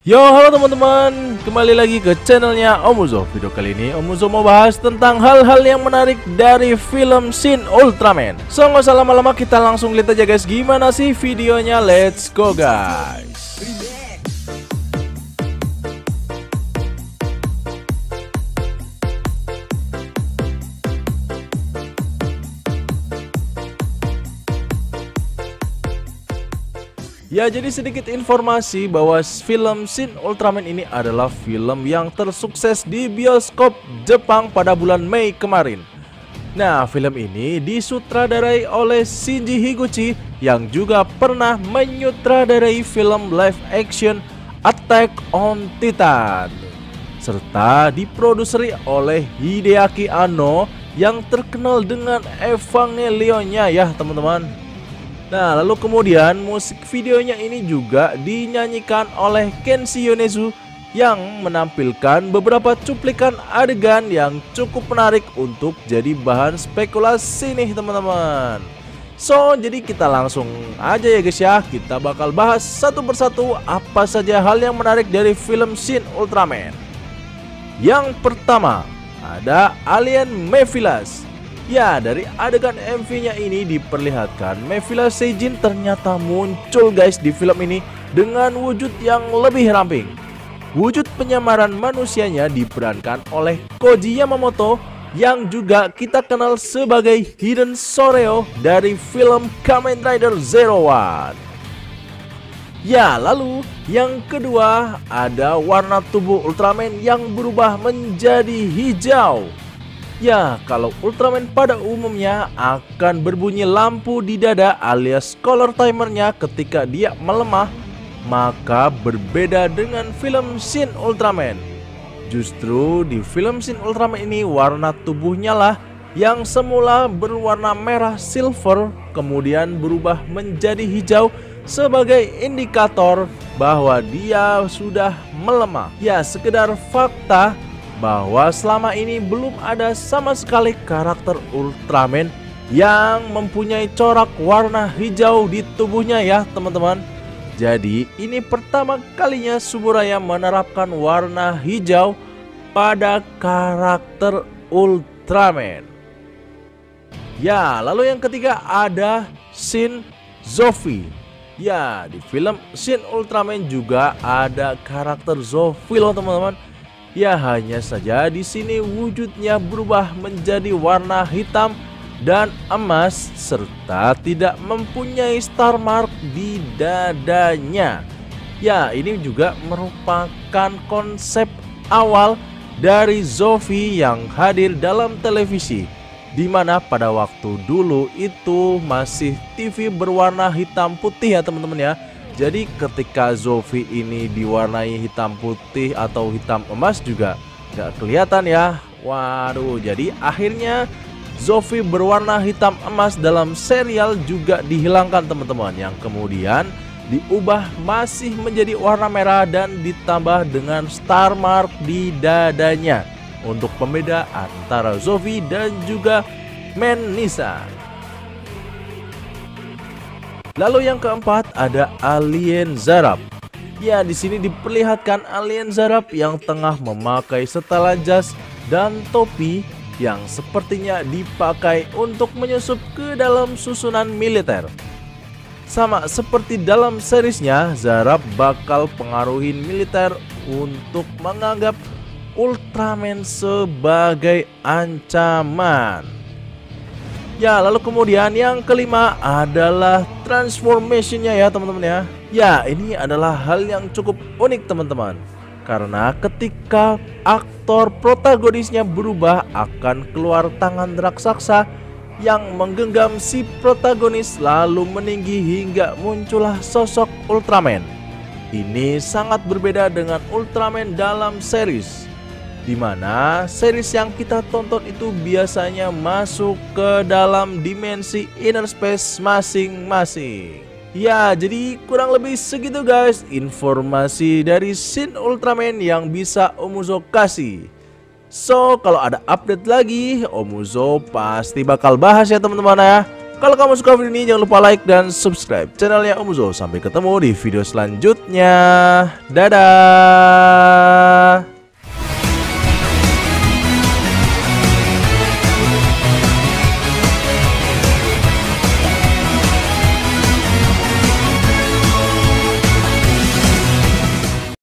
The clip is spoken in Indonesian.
Yo, halo teman-teman, kembali lagi ke channelnya Om Uzo. Video kali ini Om Uzo mau bahas tentang hal-hal yang menarik dari film Shin Ultraman. So, nggak usah lama-lama, kita langsung lihat aja guys gimana sih videonya. Let's go guys. Ya, jadi sedikit informasi bahwa film Shin Ultraman ini adalah film yang tersukses di bioskop Jepang pada bulan Mei kemarin. Nah, film ini disutradarai oleh Shinji Higuchi yang juga pernah menyutradarai film live action Attack on Titan, serta diproduseri oleh Hideaki Anno yang terkenal dengan Evangelion-nya ya teman-teman. Nah, lalu kemudian musik videonya ini juga dinyanyikan oleh Kenshi Yonezu yang menampilkan beberapa cuplikan adegan yang cukup menarik untuk jadi bahan spekulasi nih teman-teman. So, jadi kita langsung aja ya guys ya, kita bakal bahas satu persatu apa saja hal yang menarik dari film Shin Ultraman. Yang pertama, ada alien Mephilas. Ya, dari adegan MV-nya ini diperlihatkan Mephilas Seijin ternyata muncul guys di film ini dengan wujud yang lebih ramping. Wujud penyamaran manusianya diperankan oleh Koji Yamamoto yang juga kita kenal sebagai Hiden Soreo dari film Kamen Rider Zero One. Ya, lalu yang kedua ada warna tubuh Ultraman yang berubah menjadi hijau. Ya, kalau Ultraman pada umumnya akan berbunyi lampu di dada alias color timernya ketika dia melemah, maka berbeda dengan film Shin Ultraman. Justru di film Shin Ultraman ini warna tubuhnya lah yang semula berwarna merah silver kemudian berubah menjadi hijau sebagai indikator bahwa dia sudah melemah. Ya, sekedar fakta bahwa selama ini belum ada sama sekali karakter Ultraman yang mempunyai corak warna hijau di tubuhnya ya teman-teman. Jadi ini pertama kalinya Suburaya menerapkan warna hijau pada karakter Ultraman. Ya, lalu yang ketiga ada Shin Zofi. Ya, di film Shin Ultraman juga ada karakter Zofi loh teman-teman. Ya, hanya saja di sini wujudnya berubah menjadi warna hitam dan emas serta tidak mempunyai star mark di dadanya. Ya, ini juga merupakan konsep awal dari Zofi yang hadir dalam televisi, di mana pada waktu dulu itu masih TV berwarna hitam putih ya teman-teman ya. Jadi ketika Zofi ini diwarnai hitam putih atau hitam emas juga gak kelihatan ya. Waduh, jadi akhirnya Zofi berwarna hitam emas dalam serial juga dihilangkan teman-teman, yang kemudian diubah masih menjadi warna merah dan ditambah dengan star mark di dadanya untuk pembeda antara Zofi dan juga Menisa. Lalu yang keempat ada alien Zarab. Ya, di sini diperlihatkan alien Zarab yang tengah memakai setelan jas dan topi yang sepertinya dipakai untuk menyusup ke dalam susunan militer. Sama seperti dalam seriesnya, Zarab bakal pengaruhin militer untuk menganggap Ultraman sebagai ancaman. Ya, lalu kemudian yang kelima adalah transformation-nya ya teman-teman ya. Ya, ini adalah hal yang cukup unik teman-teman, karena ketika aktor protagonisnya berubah akan keluar tangan raksasa yang menggenggam si protagonis lalu meninggi hingga muncullah sosok Ultraman. Ini sangat berbeda dengan Ultraman dalam series, di mana series yang kita tonton itu biasanya masuk ke dalam dimensi inner space masing-masing. Ya, jadi kurang lebih segitu guys informasi dari Shin Ultraman yang bisa Om Uzo kasih. So, kalau ada update lagi Om Uzo pasti bakal bahas ya teman-teman ya. Kalau kamu suka video ini jangan lupa like dan subscribe channelnya Om Zo. Sampai ketemu di video selanjutnya. Dadah.